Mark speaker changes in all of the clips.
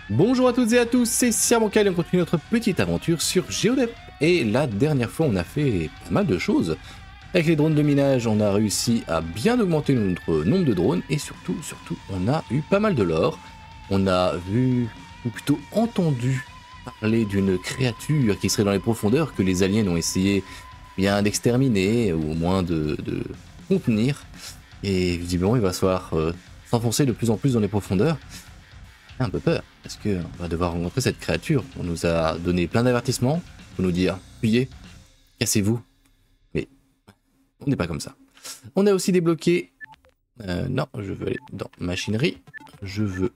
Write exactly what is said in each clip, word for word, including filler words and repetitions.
Speaker 1: Bonjour à toutes et à tous, c'est Sermoncal et on continue notre petite aventure sur Géodep. Et la dernière fois, on a fait pas mal de choses. Avec les drones de minage, on a réussi à bien augmenter notre nombre de drones et surtout, surtout, on a eu pas mal de lore. On a vu, ou plutôt entendu, parler d'une créature qui serait dans les profondeurs que les aliens ont essayé bien d'exterminer ou au moins de, de contenir. Et visiblement, il va se falloir euh, s'enfoncer de plus en plus dans les profondeurs. J'ai un peu peur, parce qu'on va devoir rencontrer cette créature. On nous a donné plein d'avertissements pour nous dire fuyez, cassez-vous. Mais on n'est pas comme ça. On a aussi débloqué. Euh, non, je veux aller dans machinerie. Je veux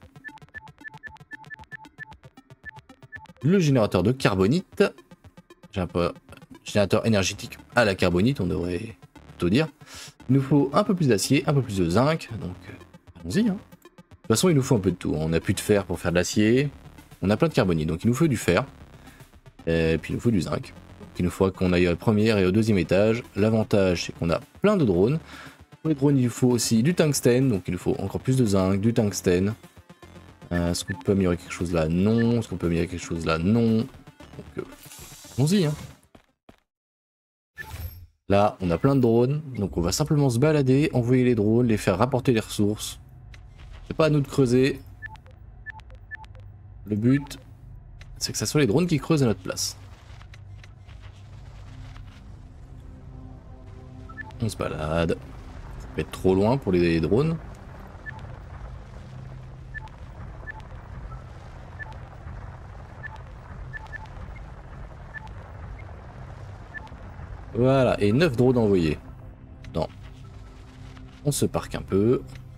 Speaker 1: le générateur de carbonite. J'ai un peu générateur énergétique à la carbonite, on devrait plutôt dire. Il nous faut un peu plus d'acier, un peu plus de zinc. Donc allons-y. Hein. De toute façon, il nous faut un peu de tout. On n'a plus de fer pour faire de l'acier. On a plein de carbonite, donc il nous faut du fer. Et puis il nous faut du zinc. Donc il nous faudra qu'on aille au premier et au deuxième étage. L'avantage, c'est qu'on a plein de drones. Pour les drones, il nous faut aussi du tungstène. Donc il nous faut encore plus de zinc, du tungstène. Euh, Est-ce qu'on peut améliorer quelque chose là? Non. Est-ce qu'on peut améliorer quelque chose là? Non. Donc euh, allons-y. Hein. Là, on a plein de drones. Donc on va simplement se balader, envoyer les drones, les faire rapporter les ressources. C'est pas à nous de creuser. Le but, c'est que ça soit les drones qui creusent à notre place. On se balade. Ça peut être trop loin pour les drones. Voilà, et neuf drones envoyés. Non. On se parque un peu.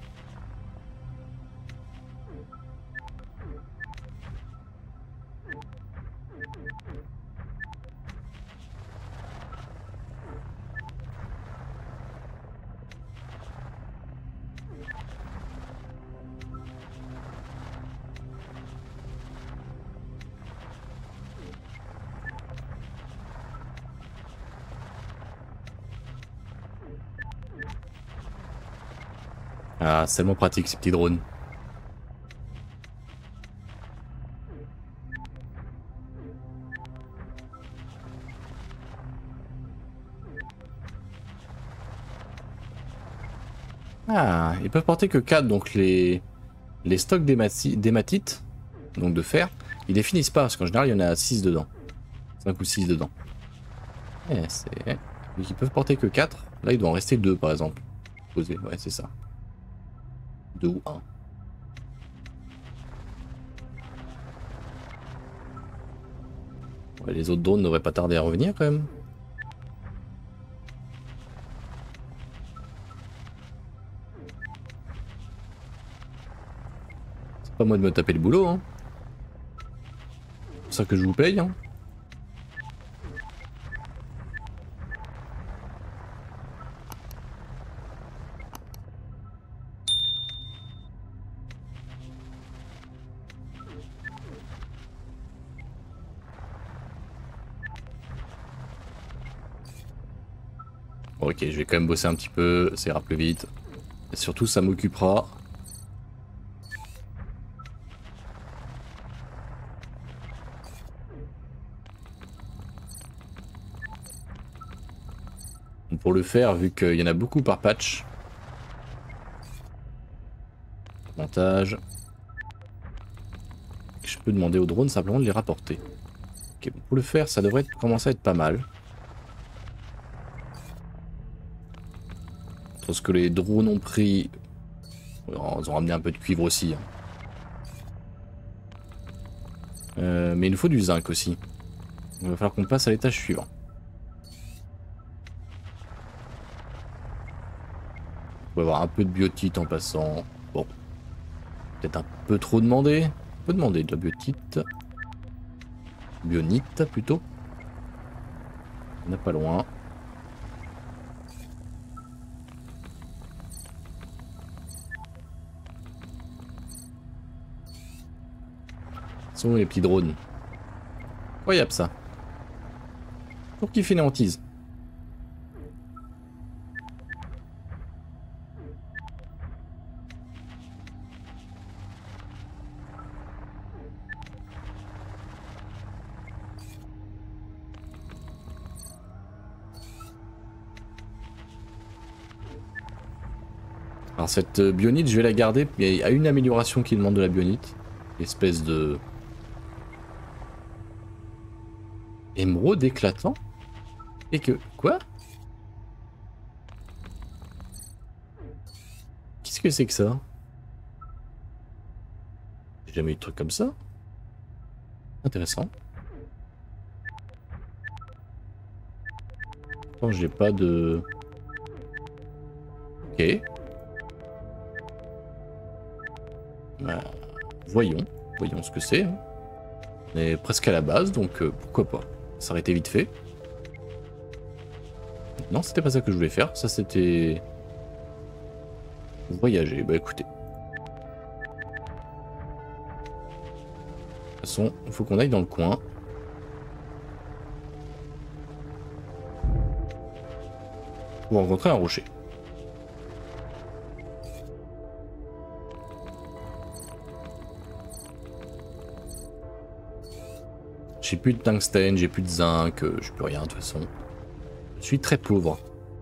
Speaker 1: Ah, c'est tellement pratique ces petits drones. Ah, ils peuvent porter que quatre, donc les, les stocks d'hématite, donc de fer, ils définissent pas, parce qu'en général il y en a six dedans. cinq ou six dedans. Eh, c'est... Donc ils peuvent porter que quatre, là il doit en rester deux par exemple. Posé, ouais c'est ça. deux ou un. Ouais, les autres drones n'auraient pas tardé à revenir quand même. C'est pas moi de me taper le boulot, hein. C'est pour ça que je vous paye, hein. Bon, ok, je vais quand même bosser un petit peu, ça ira plus vite. Et surtout, ça m'occupera. Pour le faire, vu qu'il y en a beaucoup par patch. Montage. Je peux demander au drone simplement de les rapporter. Ok, bon, pour le faire, ça devrait être, commencer à être pas mal. Entre ce que les drones ont pris... Ils ont ramené un peu de cuivre aussi. Hein. Euh, mais il nous faut du zinc aussi. Il va falloir qu'on passe à l'étage suivant. On peut avoir un peu de biotite en passant. Bon. Peut-être un peu trop demandé. On peut demander de la biotite. Bionite plutôt. On n'est pas loin. Sont où les petits drones? Incroyable ça. Pour qui fait une hantise. Alors cette bionite, je vais la garder. Il y a une amélioration qui demande de la bionite. Espèce de... émeraude éclatant. Et que... Quoi? Qu'est-ce que c'est que ça? J'ai jamais eu de truc comme ça. Intéressant. Pourtant j'ai pas de... Ok. Bah, voyons. Voyons ce que c'est. Hein. On est presque à la base, donc euh, pourquoi pas. S'arrêter vite fait. Non, c'était pas ça que je voulais faire. Ça, c'était... voyager. Bah écoutez. De toute façon, il faut qu'on aille dans le coin. Pour rencontrer un rocher. J'ai plus de tungstène, j'ai plus de zinc, euh, j'ai plus rien de toute façon. Je suis très pauvre.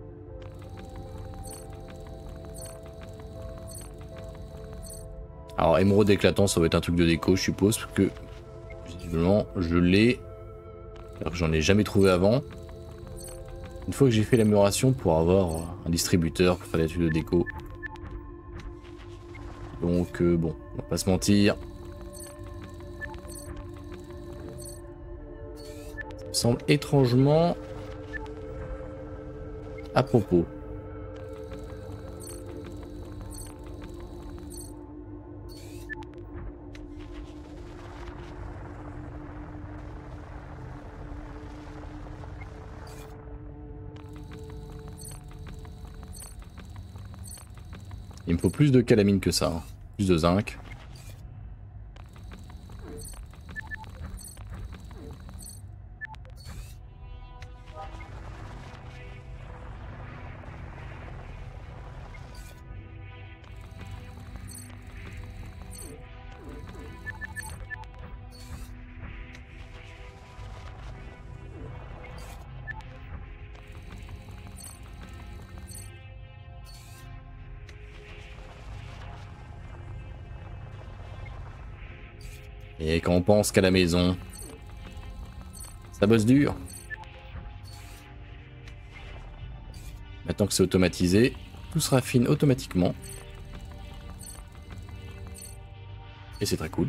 Speaker 1: Alors émeraude éclatant, ça va être un truc de déco, je suppose, parce que visiblement je l'ai. Alors que j'en ai jamais trouvé avant. Une fois que j'ai fait l'amélioration pour avoir un distributeur pour faire des trucs de déco. Donc euh, bon, on va pas se mentir. Ça me semble étrangement à propos. Il me faut plus de calamine que ça. Hein. Plus de zinc. Et quand on pense qu'à la maison, ça bosse dur. Maintenant que c'est automatisé, tout se raffine automatiquement. Et c'est très cool.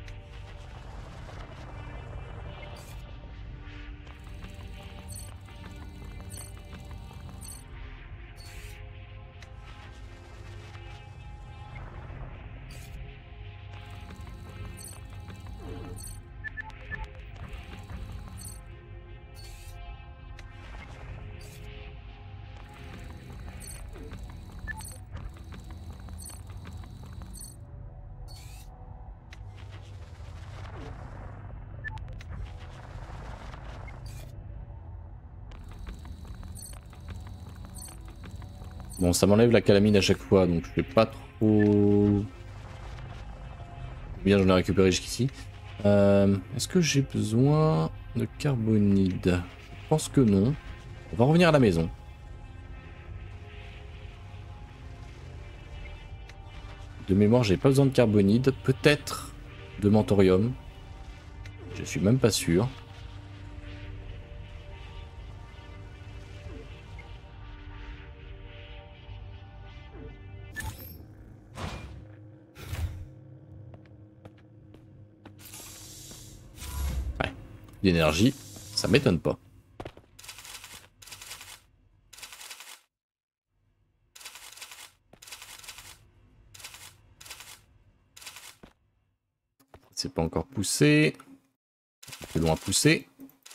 Speaker 1: Bon, ça m'enlève la calamine à chaque fois, donc je sais pas trop... Bien, j'en ai récupéré jusqu'ici. Euh, Est-ce que j'ai besoin de carbonide? Je pense que non. On va revenir à la maison. De mémoire, j'ai pas besoin de carbonide. Peut-être de mentorium. Je suis même pas sûr. D'énergie, ça m'étonne pas. C'est pas encore poussé. C'est loin à pousser.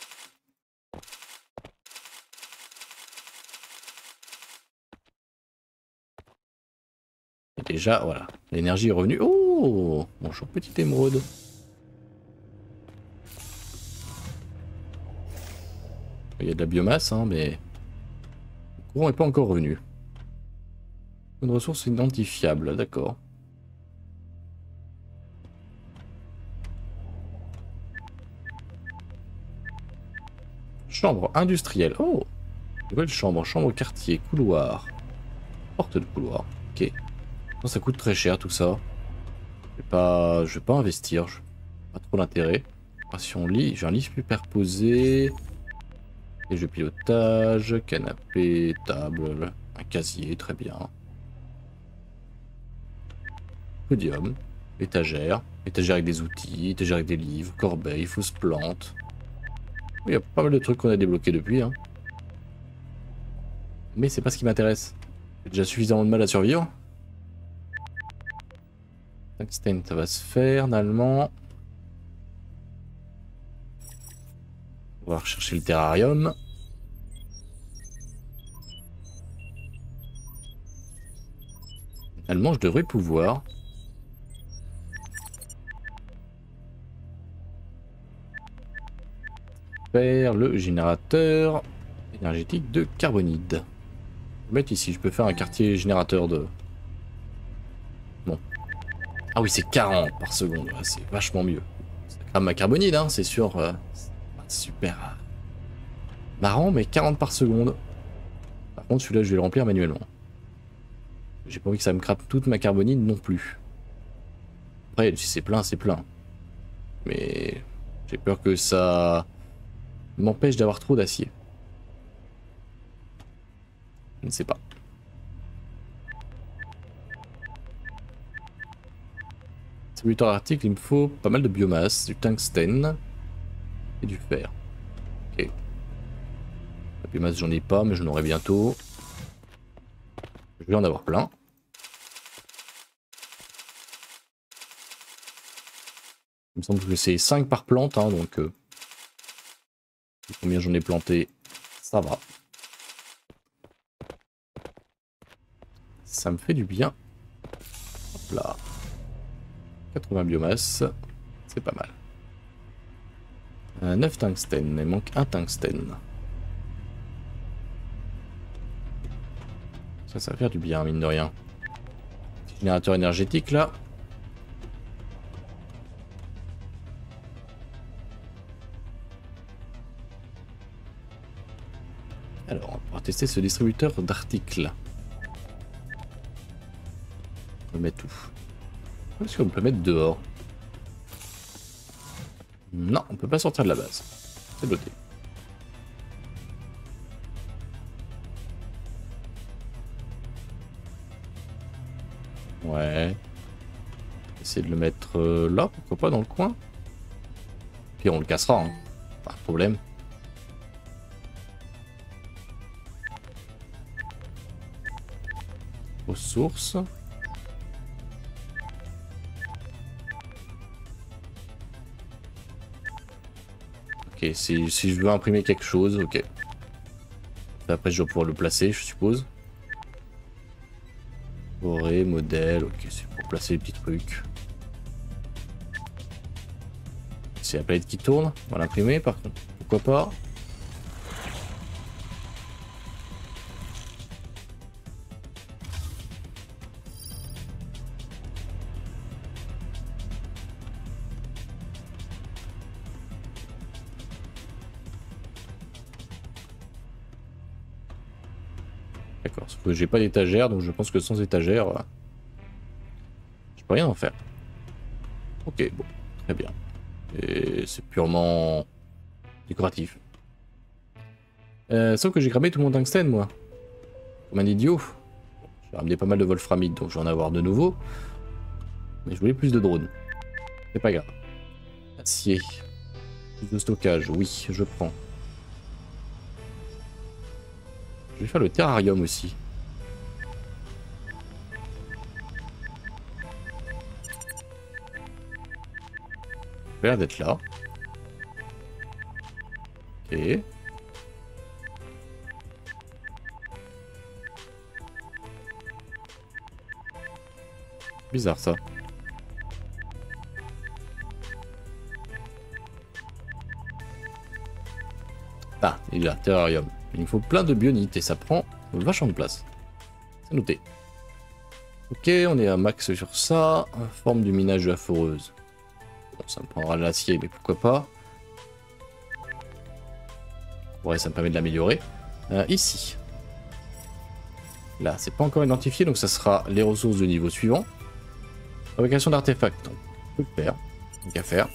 Speaker 1: Et déjà, voilà, l'énergie est revenue. Oh, bonjour petite émeraude. Il y a de la biomasse, hein, mais le courant n'est pas encore revenu. Une ressource identifiable, d'accord. Chambre industrielle. Oh, nouvelle chambre, chambre quartier, couloir. Porte de couloir, ok. Non, ça coûte très cher tout ça. Je vais pas, je vais pas investir. Je... Pas trop d'intérêt. Si on lit, j'ai un lit superposé. Et jeux pilotage, canapé, table, un casier, très bien. Podium, étagère, étagère avec des outils, étagère avec des livres, corbeille, fausse plante. Il y a pas mal de trucs qu'on a débloqués depuis. Hein. Mais c'est pas ce qui m'intéresse. J'ai déjà suffisamment de mal à survivre. Tungsten, ça va se faire, normalement. On va rechercher le terrarium. Finalement, je devrais pouvoir. Faire le générateur énergétique de carbonide. Je vais mettre ici, je peux faire un quartier générateur de... Bon. Ah oui, c'est quarante par seconde, ouais, c'est vachement mieux. Ça crame ma carbonide, hein, c'est sûr. Euh, super marrant, mais quarante par seconde. Par contre, celui-là, je vais le remplir manuellement. J'ai pas envie que ça me crape toute ma carbonide non plus. Après, si c'est plein, c'est plein. Mais j'ai peur que ça m'empêche d'avoir trop d'acier. Je ne sais pas. Distributeur article, il me faut pas mal de biomasse, du tungstène et du fer. Ok. La biomasse, j'en ai pas, mais j'en aurai bientôt. Je vais en avoir plein. Il me semble que c'est cinq par plante, hein, donc... Euh, combien j'en ai planté, ça va. Ça me fait du bien. Hop là. quatre-vingts biomasse, c'est pas mal. Euh, neuf tungstène, il manque un tungstène. Ça, ça va faire du bien, mine de rien. Générateur énergétique, là. Alors, on va tester ce distributeur d'articles. On peut mettre où? Est-ce qu'on peut mettre dehors? Non, on peut pas sortir de la base. C'est bloqué. Ouais. Essayer de le mettre euh, là, pourquoi pas dans le coin. Puis on le cassera, hein. Pas de problème. Ressources. Ok, si, si je veux imprimer quelque chose, ok. Après, je vais pouvoir le placer, je suppose. Forêt, modèle, ok, c'est pour placer les petits trucs. C'est la palette qui tourne, on va l'imprimer par contre, pourquoi pas. D'accord, sauf que j'ai pas d'étagère, donc je pense que sans étagère, euh, je peux rien en faire. Ok, bon, très bien. Et c'est purement décoratif. Euh, sauf que j'ai cramé tout mon tungstène, moi. Comme un idiot. J'ai ramené pas mal de wolframite, donc je vais en avoir de nouveau. Mais je voulais plus de drones. C'est pas grave. Acier. Plus de stockage, oui, je prends. Je vais faire le terrarium aussi. Ça a l'air d'être là. Ok. Bizarre ça. Ah, il est là, terrarium. Il me faut plein de bionites et ça prend vachement de place. C'est noté. Ok, on est à max sur ça. Forme du minage de la foreuse. Bon, ça me prendra de l'acier, mais pourquoi pas. Ouais, ça me permet de l'améliorer. Euh, ici. Là, c'est pas encore identifié, donc ça sera les ressources de niveau suivant. Fabrication d'artefacts, on peut le faire. Donc à faire.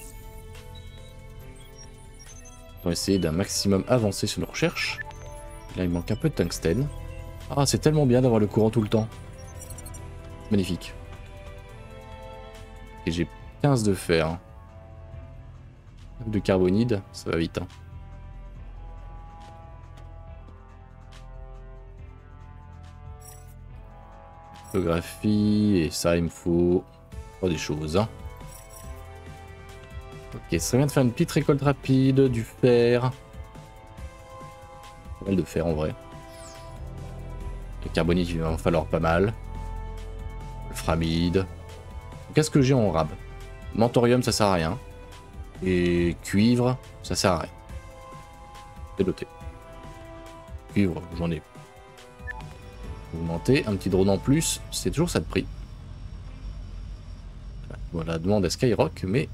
Speaker 1: On va essayer d'un maximum avancer sur nos recherches. Là, il manque un peu de tungstène. Ah, c'est tellement bien d'avoir le courant tout le temps. Magnifique. Et j'ai quinze de fer. De carbonide, ça va vite. Hein. Photographie, et ça, il me faut oh, des choses. Hein. Ok, ça serait bien de faire une petite récolte rapide, du fer. Pas mal de fer en vrai. Le carbonite, il va en falloir pas mal. Le framide. Qu'est-ce que j'ai en rab? Mentorium, ça sert à rien. Et cuivre, ça sert à rien. C'est noté. Cuivre, j'en ai. Augmenter, un petit drone en plus, c'est toujours ça de prix. Voilà, demande à Skyrock, mais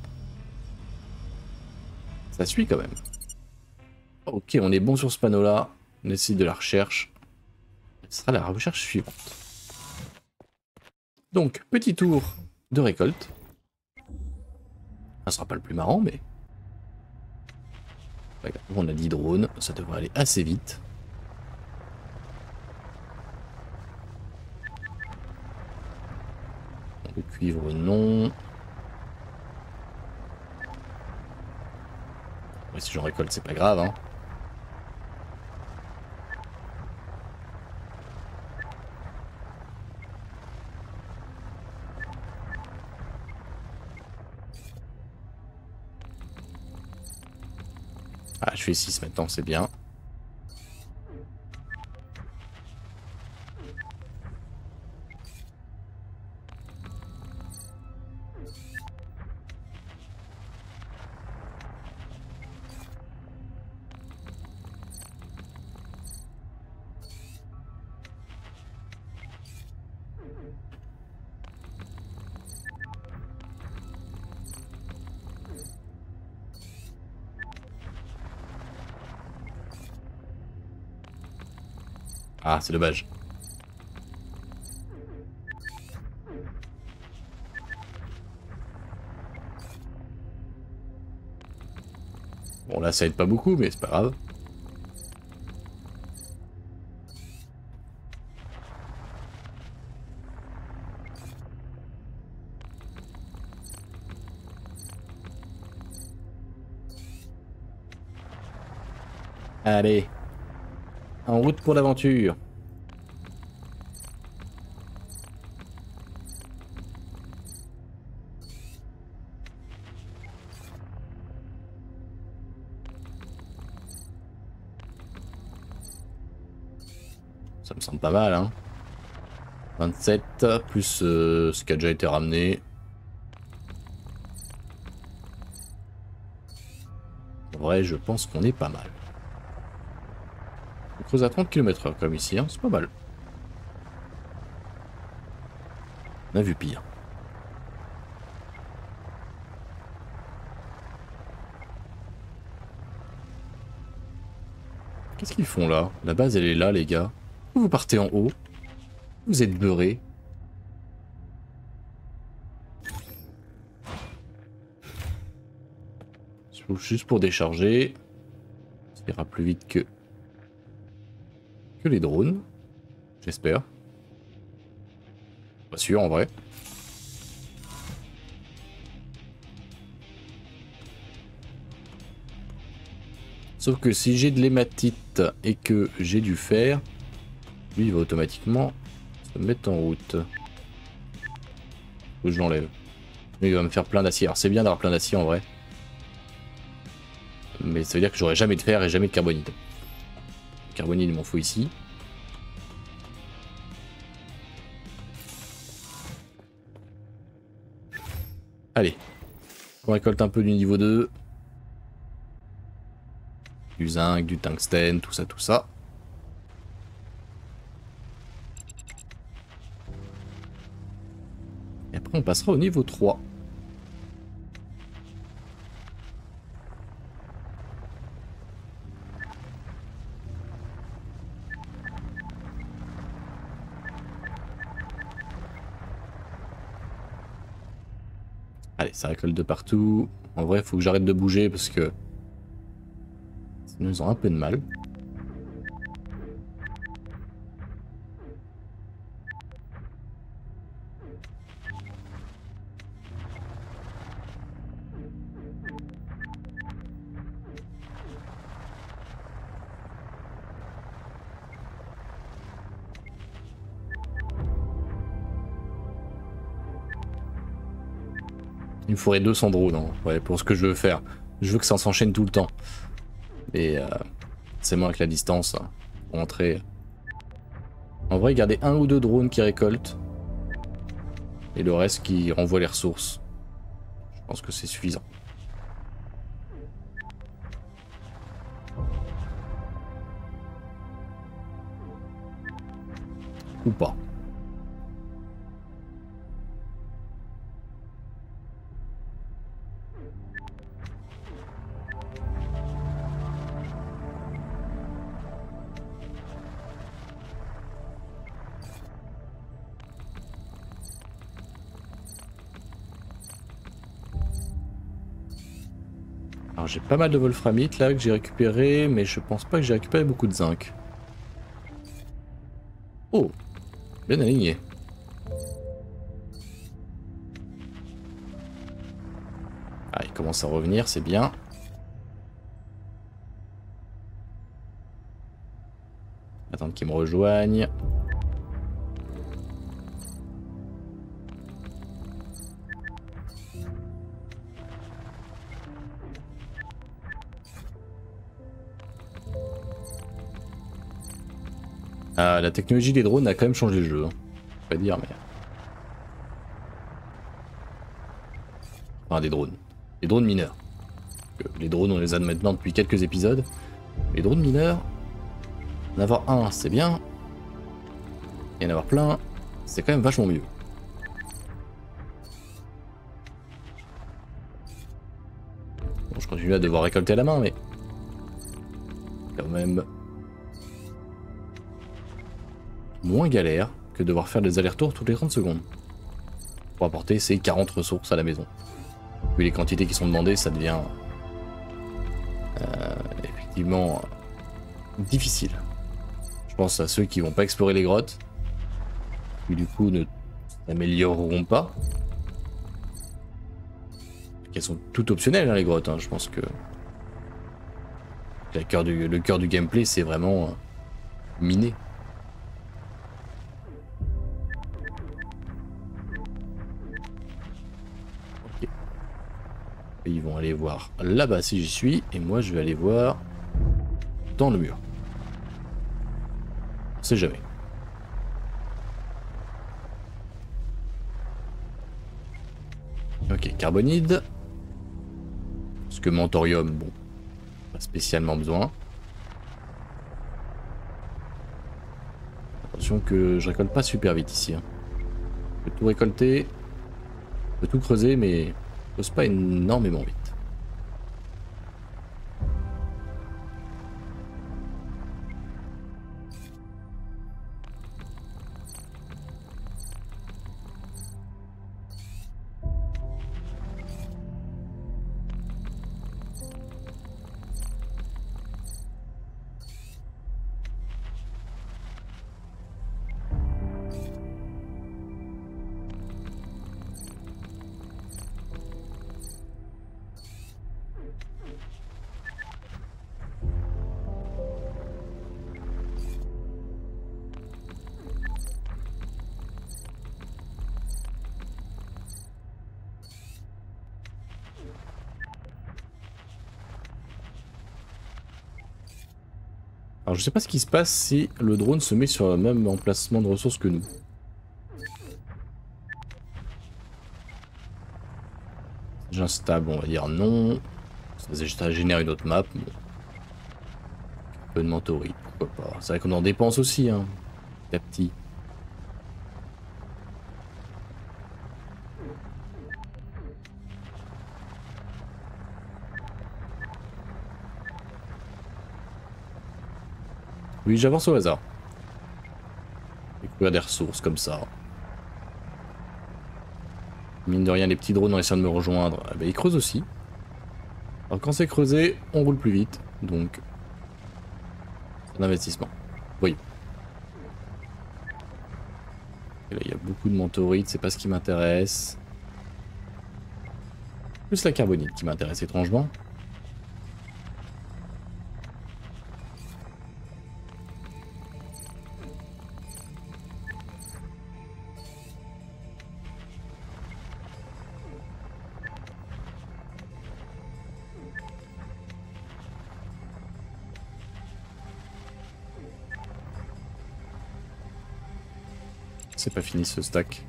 Speaker 1: ça suit quand même. Ok, on est bon sur ce panneau-là. On essaie de la recherche. Ce sera la recherche suivante. Donc, petit tour de récolte. Ça sera pas le plus marrant, mais... On a dix drones, ça devrait aller assez vite. Le cuivre, non. Ouais, si j'en récolte, c'est pas grave, hein. Ah, je fais six maintenant, c'est bien. Ah, c'est dommage. Bon, là, ça aide pas beaucoup, mais c'est pas grave. Allez. En route pour l'aventure. Ça me semble pas mal, hein. vingt-sept, plus euh, ce qui a déjà été ramené. En vrai, je pense qu'on est pas mal. On creuse à trente kilomètres heure comme ici, hein. C'est pas mal. On a vu pire. Qu'est-ce qu'ils font là? La base elle est là les gars. Vous partez en haut. Vous êtes beurrés. Juste pour décharger. Ça ira plus vite que... que les drones. J'espère. Pas sûr en vrai. Sauf que si j'ai de l'hématite et que j'ai du fer, lui il va automatiquement se mettre en route. Faut que je l'enlève. Lui il va me faire plein d'acier. Alors c'est bien d'avoir plein d'acier en vrai. Mais ça veut dire que j'aurai jamais de fer et jamais de carbonide. Le carbonide il m'en faut ici. Allez. On récolte un peu du niveau deux. Du zinc, du tungstène, tout ça, tout ça. Et après on passera au niveau trois. Allez, ça récolte de partout. En vrai, il faut que j'arrête de bouger parce que ça nous a un peu de mal. Il me faudrait deux cents drones, hein, ouais, pour ce que je veux faire. Je veux que ça s'enchaîne tout le temps. Et euh, c'est moi avec la distance, hein, pour entrer. En vrai, garder un ou deux drones qui récoltent. Et le reste qui renvoie les ressources. Je pense que c'est suffisant. Ou pas. Alors j'ai pas mal de wolframite là que j'ai récupéré, mais je pense pas que j'ai récupéré beaucoup de zinc. Oh, bien aligné. Ah, il commence à revenir, c'est bien. Attendre qu'il me rejoigne. Ah, la technologie des drones a quand même changé le jeu. Hein. Pas dire, mais... Enfin, des drones. Des drones mineurs. Les drones, on les a maintenant depuis quelques épisodes. Les drones mineurs, en avoir un, c'est bien. Et en avoir plein, c'est quand même vachement mieux. Bon, je continue à devoir récolter à la main, mais... Quand même... moins galère que devoir faire des allers-retours toutes les trente secondes. Pour apporter ces quarante ressources à la maison. Vu les quantités qui sont demandées, ça devient... Euh, effectivement... difficile. Je pense à ceux qui vont pas explorer les grottes. Qui du coup ne s'amélioreront pas. Elles sont toutes optionnelles hein, les grottes, hein. Je pense que... Le cœur du, le cœur du gameplay c'est vraiment... Euh, miner. Et ils vont aller voir là-bas si j'y suis, et moi je vais aller voir dans le mur. On sait jamais. Ok, carbonide. Parce que mentorium, bon, pas spécialement besoin. Attention que je récolte pas super vite ici. Hein. Je peux tout récolter, je peux tout creuser, mais je creuse pas énormément vite. Alors je sais pas ce qui se passe si le drone se met sur le même emplacement de ressources que nous. C'est instable, on va dire non. Ça génère une autre map. Bon. Un peu de mentorite, pourquoi pas. C'est vrai qu'on en dépense aussi, hein, petit à petit. Oui, j'avance au hasard. Découvrir des ressources comme ça. Mine de rien, les petits drones en essayant de me rejoindre, eh ben, ils creusent aussi. Alors quand c'est creusé, on roule plus vite, donc c'est un investissement. Oui. Et là, il y a beaucoup de mentorites, c'est pas ce qui m'intéresse. Plus la carbonite qui m'intéresse étrangement. C'est pas fini ce stack.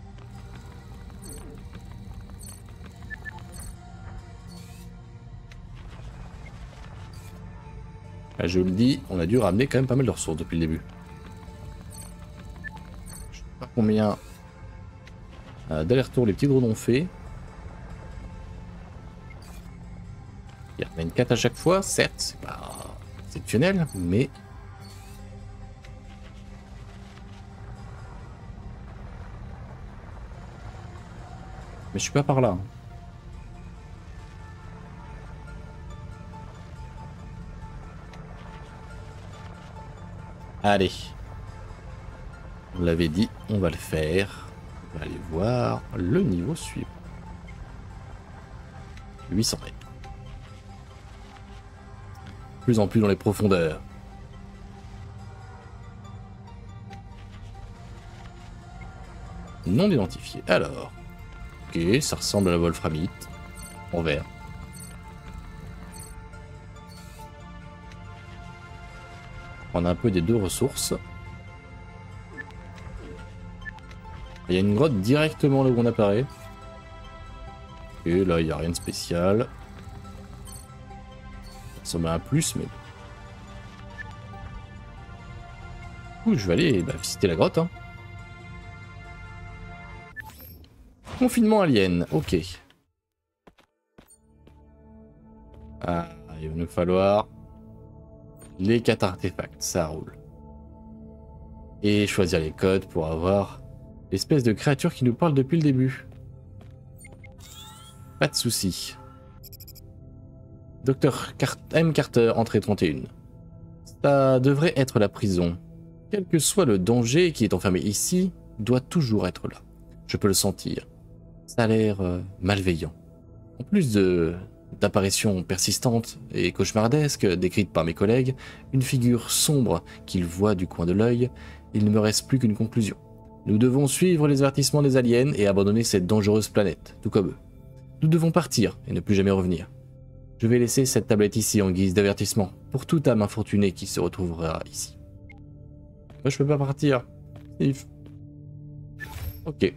Speaker 1: Là, je le dis, on a dû ramener quand même pas mal de ressources depuis le début. Je sais pas combien euh, d'allers-retours les petits drones ont fait. Il y en a une quatre à chaque fois, certes, c'est pas exceptionnel, mais... Mais je suis pas par là. Allez. On l'avait dit, on va le faire. On va aller voir le niveau suivant. huit cents mètres. Plus en plus dans les profondeurs. Non identifié. Alors. Ok, ça ressemble à la wolframite. En vert. On a un peu des deux ressources. Il y a une grotte directement là où on apparaît. Et là, il n'y a rien de spécial. Ça met un plus, mais... Ouh, je vais aller bah, visiter la grotte. Hein. Confinement alien, ok. Ah, il va nous falloir les quatre artefacts, ça roule. Et choisir les codes pour avoir l'espèce de créature qui nous parle depuis le début. Pas de soucis. Docteur M. Carter, entrée trente et un. Ça devrait être la prison. Quel que soit le danger qui est enfermé ici, doit toujours être là. Je peux le sentir. Ça a l'air euh, malveillant. En plus de d'apparitions persistantes et cauchemardesques décrites par mes collègues, une figure sombre qu'ils voient du coin de l'œil, il ne me reste plus qu'une conclusion. Nous devons suivre les avertissements des aliens et abandonner cette dangereuse planète, tout comme eux. Nous devons partir et ne plus jamais revenir. Je vais laisser cette tablette ici en guise d'avertissement pour toute âme infortunée qui se retrouvera ici. Moi, je peux pas partir. If. Ok.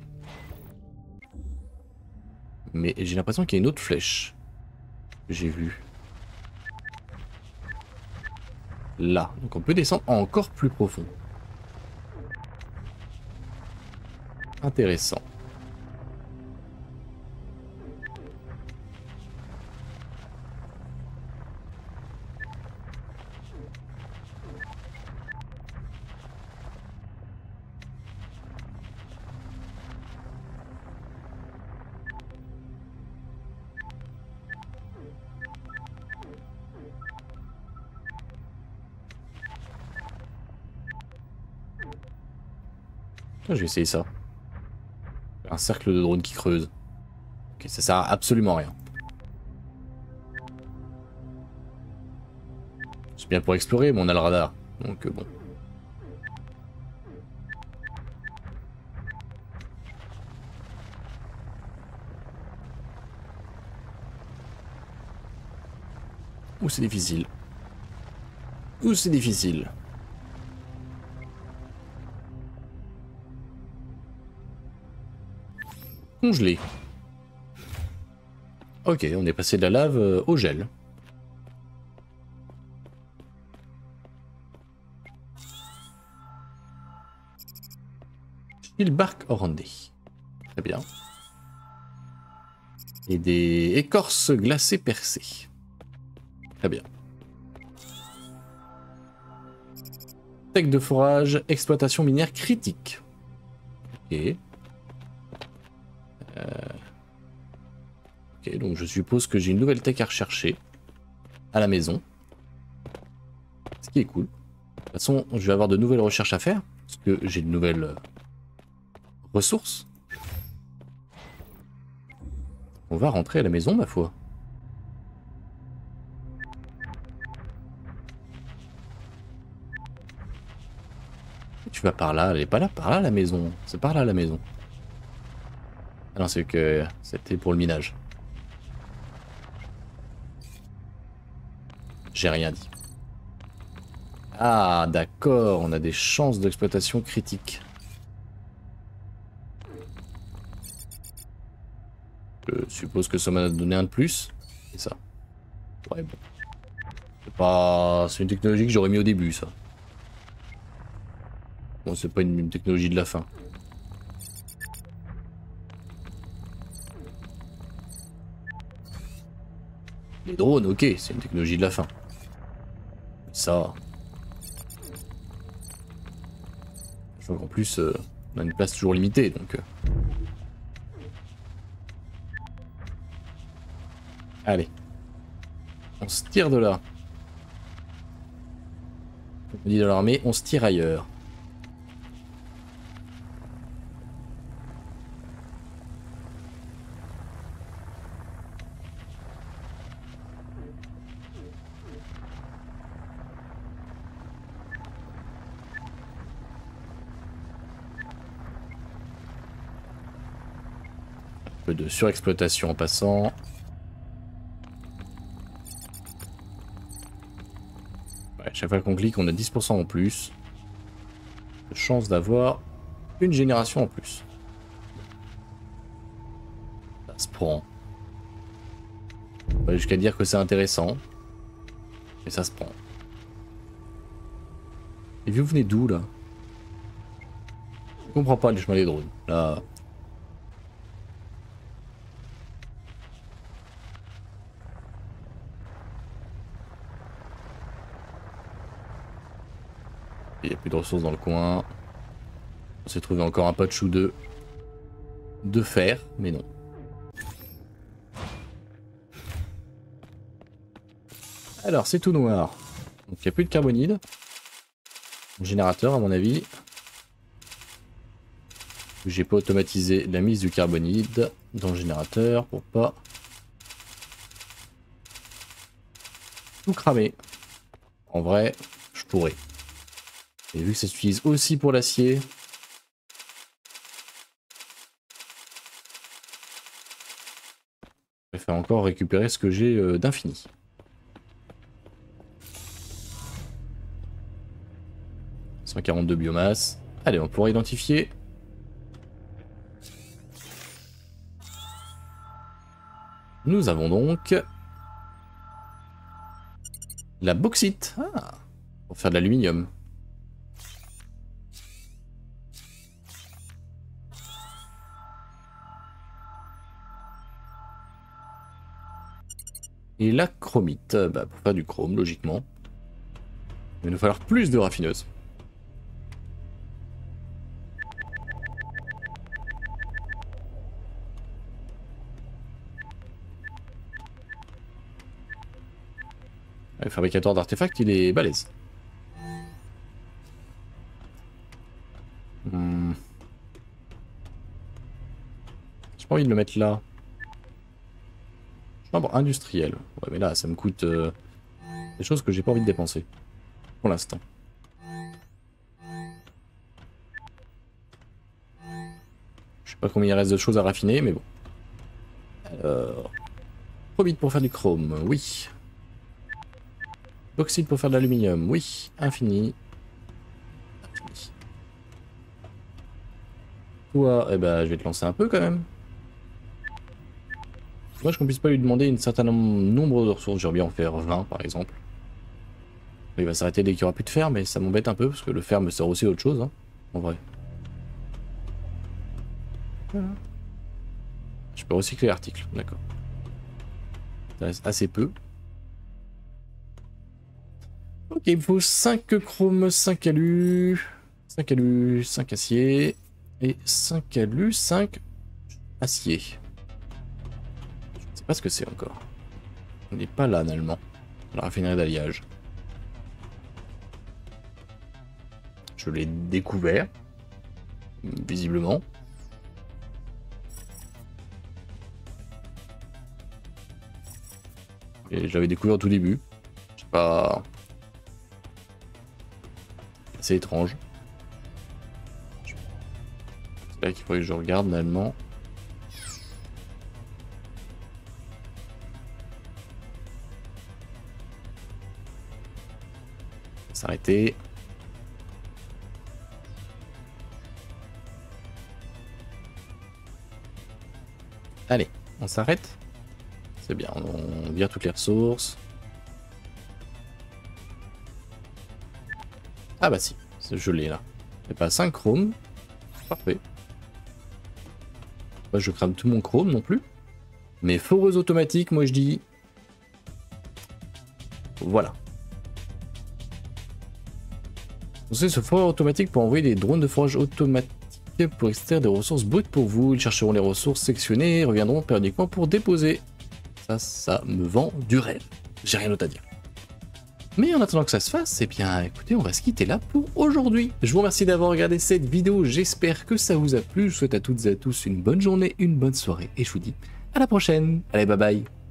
Speaker 1: Mais j'ai l'impression qu'il y a une autre flèche. Que j'ai vue. Là. Donc on peut descendre encore plus profond. Intéressant. Je vais essayer ça. Un cercle de drones qui creuse. Ok, ça sert à absolument rien. C'est bien pour explorer, mais on a le radar. Donc euh, bon. Ouh, c'est difficile. Ouh, c'est difficile. Congelé. Ok, on est passé de la lave euh, au gel. Bark orandé. Très bien. Et des écorces glacées percées. Très bien. Tech de forage, exploitation minière critique. Ok. Euh... Ok, donc je suppose que j'ai une nouvelle tech à rechercher à la maison. Ce qui est cool. De toute façon, je vais avoir de nouvelles recherches à faire, parce que j'ai de nouvelles euh, ressources. On va rentrer à la maison, ma foi. Tu vas par là, elle est pas là, par là la maison. C'est par là la maison. Ah non, c'est que c'était pour le minage. J'ai rien dit. Ah, d'accord, on a des chances d'exploitation critiques. Je suppose que ça m'a donné un de plus. C'est ça. Ouais, bon. C'est pas... C'est une technologie que j'aurais mis au début, ça. Bon, c'est pas une, une technologie de la fin. Les drones, ok, c'est une technologie de la fin. Ça... Je vois qu'en plus, euh, on a une place toujours limitée, donc... Euh... Allez. On se tire de là. On dit dans l'armée, on se tire ailleurs. Un peu de surexploitation en passant. Ouais, chaque fois qu'on clique, on a dix pour cent en plus. De chance d'avoir une génération en plus. Ça se prend. Pas jusqu'à dire que c'est intéressant. Mais ça se prend. Et vous venez d'où là? Je comprends pas les chemins des drones. Là. Il n'y a plus de ressources dans le coin. On s'est trouvé encore un patch ou deux de fer, mais non. Alors, c'est tout noir. Donc, il n'y a plus de carbonide. Générateur, à mon avis. J'ai pas automatisé la mise du carbonide dans le générateur pour pas tout cramer. En vrai, je pourrais. Et vu que ça s'utilise aussi pour l'acier, je vais faire encore récupérer ce que j'ai euh, d'infini. cent quarante-deux biomasse. Allez, on pourra identifier. Nous avons donc la bauxite. Ah, pour faire de l'aluminium. Et la chromite, bah, pour faire du chrome, logiquement. Il va nous falloir plus de raffineuses. Le fabricateur d'artefacts, il est balèze. Hmm. J'ai pas envie de le mettre là. Chambre industrielle. Ouais, mais là, ça me coûte euh, des choses que j'ai pas envie de dépenser. Pour l'instant. Je sais pas combien il reste de choses à raffiner, mais bon. Alors... Chromite pour faire du chrome, oui. Bauxite pour faire de l'aluminium, oui. Infini. Infini. Toi, eh ben, je vais te lancer un peu quand même. Dommage qu'on puisse pas lui demander un certain nombre de ressources. J'aurais bien en faire vingt par exemple. Il va s'arrêter dès qu'il n'y aura plus de fer, mais ça m'embête un peu parce que le fer me sert aussi à autre chose, hein, en vrai. Voilà. Je peux recycler l'article, d'accord. Ça reste assez peu. Ok, il me faut cinq chromes, cinq alu, cinq alu, cinq acier et cinq alu, cinq Acier. Je ne sais pas ce que c'est encore. On n'est pas là, normalement. La raffinerie d'alliage. Je l'ai découvert. Visiblement. Et je l'avais découvert au tout début. Je sais pas... C'est étrange. C'est là qu'il faudrait que je regarde, normalement. S'arrêter. Allez, on s'arrête. C'est bien, on vire toutes les ressources. Ah bah si, je l'ai là. C'est pas cinq chromes. Parfait. Moi je crame tout mon chrome non plus. Mais foreuse automatique, moi je dis... Voilà. Vous savez, ce foreur automatique pour envoyer des drones de forage automatique pour extraire des ressources brutes pour vous. Ils chercheront les ressources sectionnées et reviendront périodiquement pour déposer. Ça, ça me vend du rêve. J'ai rien d'autre à dire. Mais en attendant que ça se fasse, eh bien écoutez, on va se quitter là pour aujourd'hui. Je vous remercie d'avoir regardé cette vidéo, j'espère que ça vous a plu. Je vous souhaite à toutes et à tous une bonne journée, une bonne soirée et je vous dis à la prochaine. Allez, bye bye.